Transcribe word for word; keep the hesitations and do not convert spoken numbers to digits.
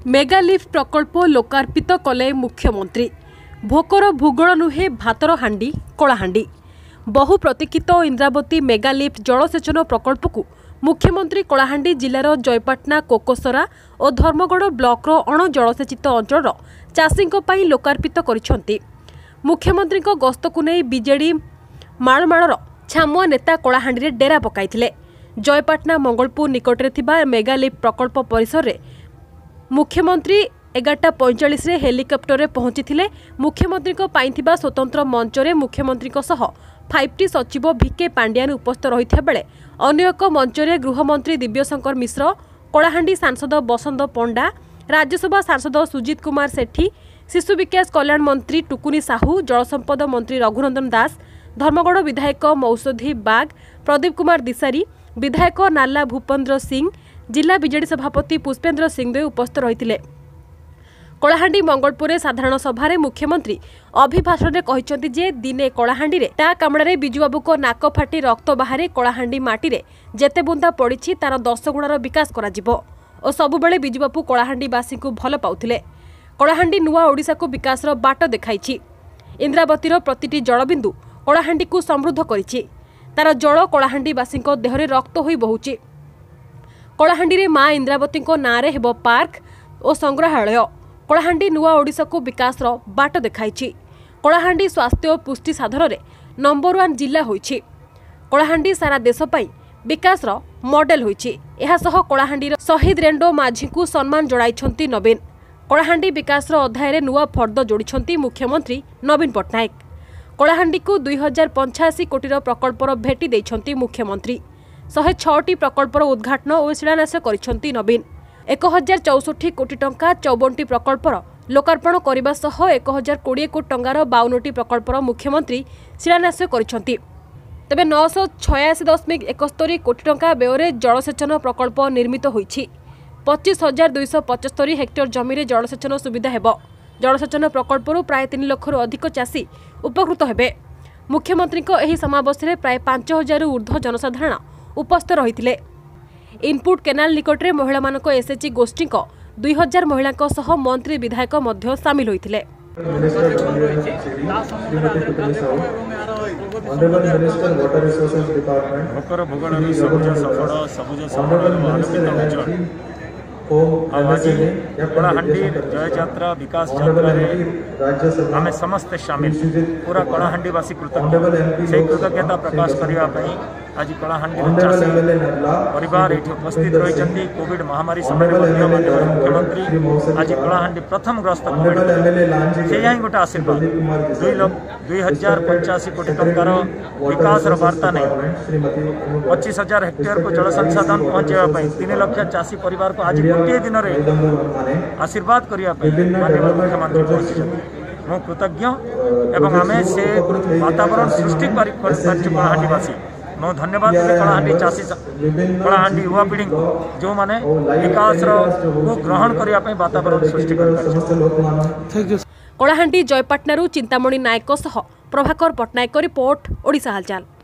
Mega lift प्रकल्प लोकार्पित कले मुख्यमंत्री। भोकर भूगोल नुहे भातर हांडी कलाहांडी। बहु प्रतीक्षित इंद्रावती मेगा लिफ्ट जलसेचन प्रकल्प को मुख्यमंत्री कलाहांडी जिलार जयपाटना कोकोसरा और धर्मगढ़ ब्लॉक अण जलसेचित अंचल चाषी लोकार्पित करिसेंति। मुख्यमंत्री गस्त को नहीं बीजेडी मालमाड़ छामुआ नेता कलाहांडी डेरा पकाइथिले। जयपाटना मंगलपुर निकटरे थिबा मेगा लिफ्ट प्रकल्प परिसर रे मुख्यमंत्री एगारटा पैंचाश हेलिकप्टर रे पहुंची। मुख्यमंत्री स्वतंत्र मंच रे मुख्यमंत्री फाइव टी सचिव भिके पांड्यान उपस्थित रही बेले अन्य एक मंच रे गृहमंत्री दिव्यशंकर मिश्र, कलाहांडी सांसद बसंत पंडा, राज्यसभा सांसद सुजित कुमार सेठी, शिशु विकास कल्याण मंत्री टुकुनी साहू, जलसंपद मंत्री रघुनंदन दास, धर्मगढ़ विधायक मौसधी बाग, प्रदीप कुमार दिसारी, विधायक नाला भूपेन्द्र सिंह, जिला बीजेडी सभापति पुष्पेन्द्र सिंहदेव उपस्थित रही। कलाहांडी मंगलपुर साधारण सभा मुख्यमंत्री अभिभाषण में कहते जे दिने कलाहांडी टा कामड़े बिजुबाबू को नाक फाटी रक्त बाहर कलाहांडी माटी रे जेते बुंदा पड़ी तार दस गुणार विकास और सबुबले बिजुबाबू कलाहांडीवासी को भल पाउथिले। कलाहांडी नुआ ओडिशा को विकास बाट देखाई। इंद्रावतीर प्रतिटी जलबिंदु कलाहांडी को समृद्ध करिछि। तार जल कलाहांडीवासी देहरे रक्त होई बहुछि। कलाहांडी रे मां इंद्रावती नाँ रे हेबो पार्क और संग्रहालय। कलाहांडी नुआ ओडिशा को विकास बाट देखाई। कलाहांडी स्वास्थ्य और पुष्टि साधन रे नंबर वन जिला होइछि। कलाहांडी सारा देश पई विकास मॉडल होइछि। एहा सह कलाहांडी शहीद रेंडो माझी को सम्मान जणाइछंती नवीन। कलाहांडी विकास अध्याय रे नुआ फर्द जोड़िछंती मुख्यमंत्री नवीन पट्टनायक। कलाहांडी को दुई हजार पंचाशी कोटी प्रकल्पर भेटी देइछंती मुख्यमंत्री। शहे छटी प्रकल्पर उद्घाटन और शिलान्यास करिछंती नवीन। एक हजार चौसठी कोटी टंका चौवन प्रकल्पर लोकार्पण करने सह एक हजार कोड़े कोटी टंकार बावनटी प्रकल्पर मुख्यमंत्री शिलान्यास करिछंती। तेबे नौ सौ छयासी दशमिक एकस्तरी कोटी टंका व्यय जलसेचन प्रकल्प निर्मित होइछि। पच्चीस हजार दुईश पचस्तरी हेक्टर जमी जलसेचन सुविधा हेब। जलसेचन प्रकल्पर प्राय तीन लाख अधिक चाषी उपकृत हेबे। मुख्यमंत्री एही समावेश में प्राय पांच हजार ऊर्ध्व जनसाधारण उपस्थित रही। इनपुट केनाल निकटरे महिला मानक एसएचजी गोष्ठी दुई हजार महिला सह मंत्री विधायक मध्य सामिल होइथिले। कलाहांडी जय यात्रा विकास यात्रा आम समस्ते सामिल पूरा कलाहांडीवासी कृतज्ञ से कृतज्ञता प्रकाश करने आज कलाहांडी चाषी परिवार ये उपस्थित रही। कोविड महामारी समय मुख्यमंत्री आज कलाहांडी प्रथम ग्रस्त कोविड से ही गोटे आशीर्वाद दुई दुई हजार पंचाशी कोटी टंकार विकास वार्ता नहीं पच्चीस हजार हेक्टेयर को जल संसाधन पहुंचाई तीन लक्ष चाषी परिवार को आज गोटे दिन में आशीर्वाद करने मुख्यमंत्री पहुंची मु कृतज्ञ एवं आम से वातावरण सृष्टि कलाहांडीवासी मो धन्यवाद कलाहांडी चाषी कलाहांडी युवा पीढ़ी जो माने विकास को ग्रहण करने वातावरण सृष्टि कर। कलाहांडी जयपाटना चिंतामणि नायक सह प्रभाकर पट्टनायक रिपोर्ट ओडिशा हालचाल।